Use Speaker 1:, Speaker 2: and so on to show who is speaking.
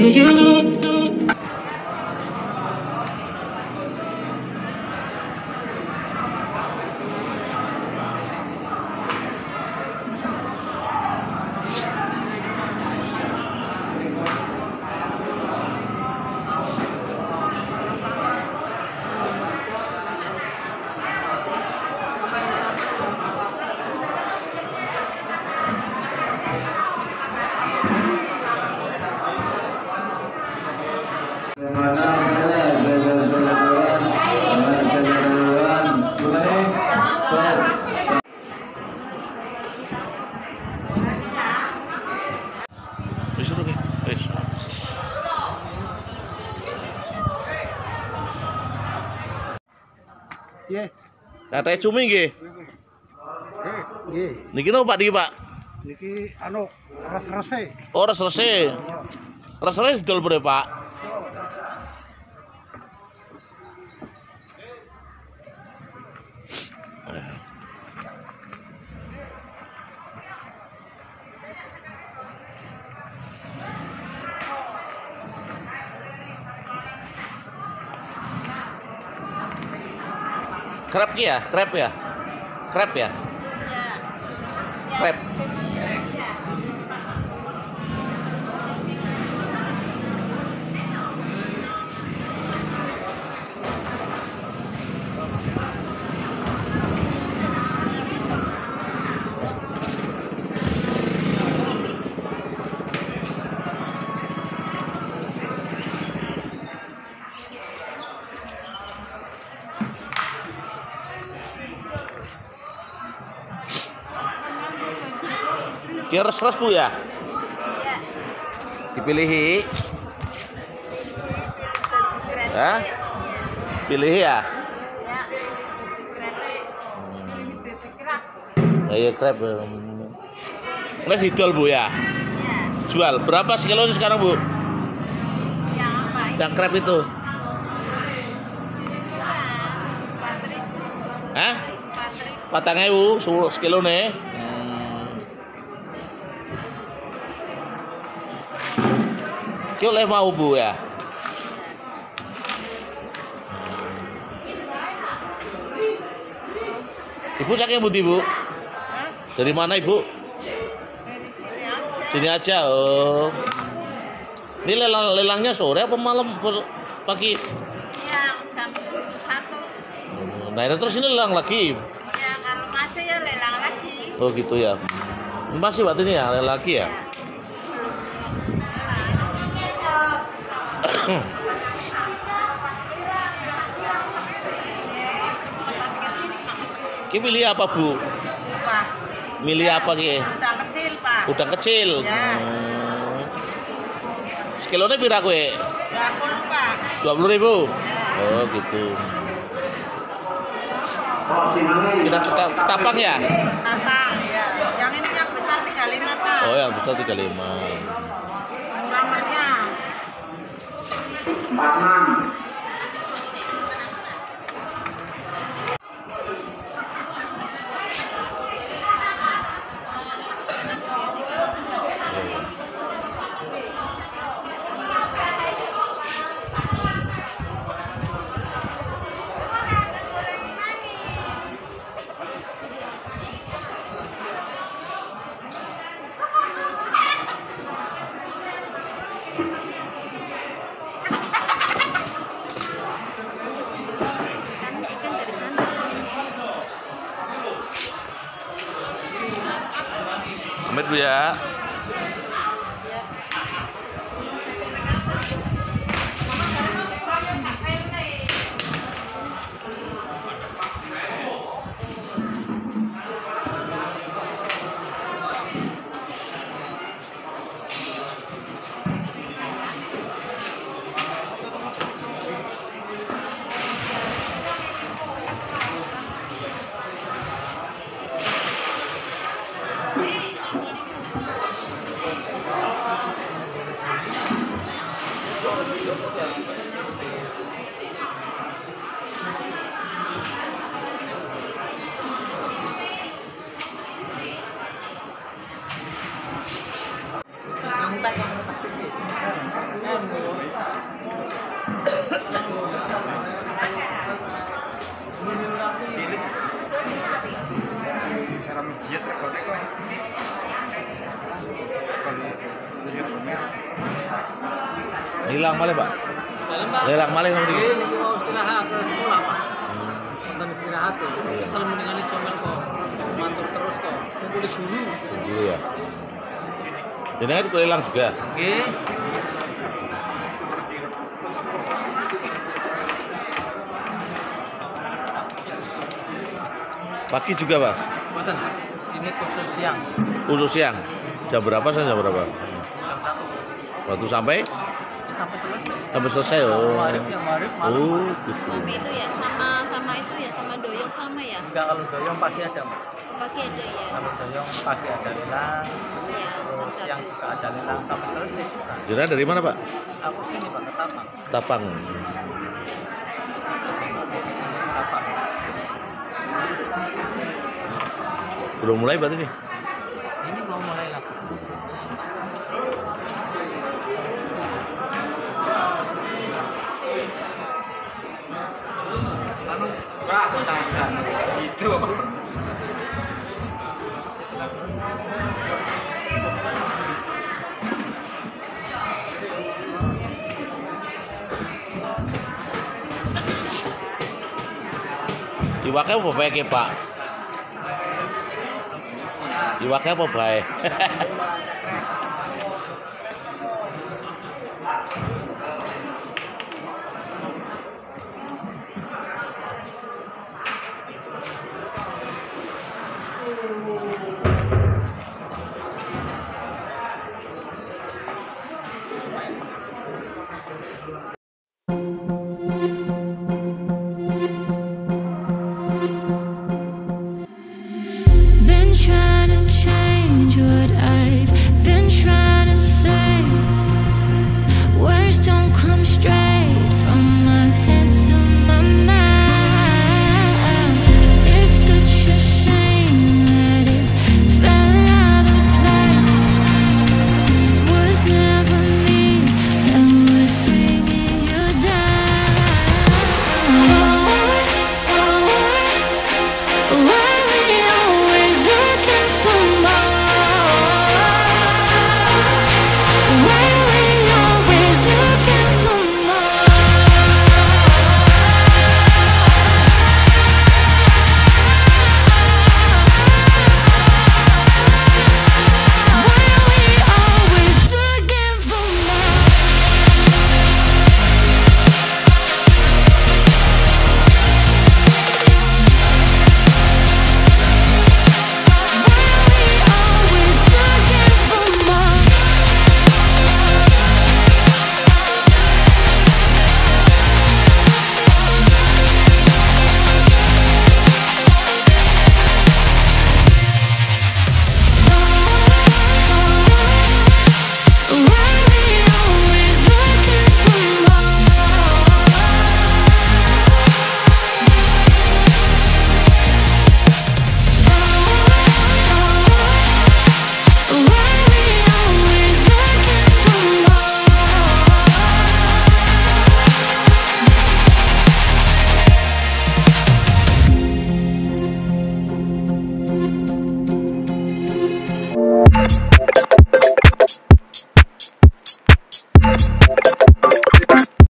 Speaker 1: Katanya cumi nggih.
Speaker 2: Nggih.
Speaker 1: Niki napa Pak niki, Pak?
Speaker 2: Niki anu res-rese.
Speaker 1: Oh, res-rese. Res-rese didol berapa, Pak? Krep ya? Krep ya? Krep ya? Krep. Dia res-res Bu ya? Dipilih. Hah? Pilih ya? Iya krep. Ini didol Bu ya? Jual berapa sekilo sekarang Bu? Yang krep itu? Hah? 4.000 sekilo nih. Kyo oleh mau Bu ya? Ibu saking budi Bu? Dari mana Ibu? Sini aja. Oh. Ini lelangnya sore apa malam? Pagi?
Speaker 3: Iya, jam 1.
Speaker 1: Nah, terus ini lelang lagi?
Speaker 3: Ya, kalau masih ya lelang lagi.
Speaker 1: Oh gitu ya. Masih waktu ini ya lelang lagi ya? Ki milih apa Bu?
Speaker 3: Pak.
Speaker 1: Milih apa ki?
Speaker 3: Udang kecil Pak.
Speaker 1: Udang kecil.
Speaker 3: Ya.
Speaker 1: Sekilonnya pira kowe?
Speaker 3: 20 Pak.
Speaker 1: 20.000.
Speaker 3: Ya.
Speaker 1: Oh gitu. Kita ketapang ya?
Speaker 3: Tampang ya. Yang ini yang besar 35 Pak.
Speaker 1: Oh yang besar 35.
Speaker 3: Murahnya.
Speaker 1: Amit Bu ya.
Speaker 2: Jiat rekonek kok.
Speaker 1: Hilang malih, Pak.
Speaker 4: Jalan, Pak.
Speaker 1: Hilang malih nang mriki.
Speaker 4: Ini mau istirahat ke sekolah, Pak. Nonton istirahat tuh. Kesel mendingan comel kok. Mantur terus kok. Tunggu di guru.
Speaker 1: Dulu ya. Ini kan hilang juga.
Speaker 4: Oke.
Speaker 1: Pagi juga, Pak.
Speaker 4: Boten. Ini khusus siang.
Speaker 1: Khusus siang. Jam berapa sampai jam berapa?
Speaker 4: Jam 1.
Speaker 1: Waktu sampai
Speaker 4: Ya, sampai selesai.
Speaker 1: sampai selesai. Oh.
Speaker 4: Maghrib ya, maghrib malam.
Speaker 1: Oh, gitu.
Speaker 5: Sampai itu ya, sama itu ya, sama doyong sama ya.
Speaker 4: Enggak, kalau doyong pagi ada, Mbak.
Speaker 5: Pagi ada ya.
Speaker 4: Kalau doyong pagi ada lelang,
Speaker 5: Siang, jam
Speaker 4: terus siang
Speaker 5: 1.
Speaker 4: juga ada lelang sampai selesai juga.
Speaker 1: Dina dari mana, Pak?
Speaker 4: Aku sini, Pak, ke Tapang.
Speaker 1: Tapang.
Speaker 4: Tapang.
Speaker 1: Belum mulai berarti nih.
Speaker 4: Ini belum mulai lah. Gitu.
Speaker 1: Iwaknya apa baik ya, Pak? Iwaknya apa baik?
Speaker 6: Been trying to change what I've been trying to say. Words don't come straight from my head to my mouth. It's such a shame that it fell out of place. Was never me that was bringing you down. Why we always looking for more? Why we always looking for more? Why we always looking for more? Always looking for more. Why we always looking for more? Why we always looking for more?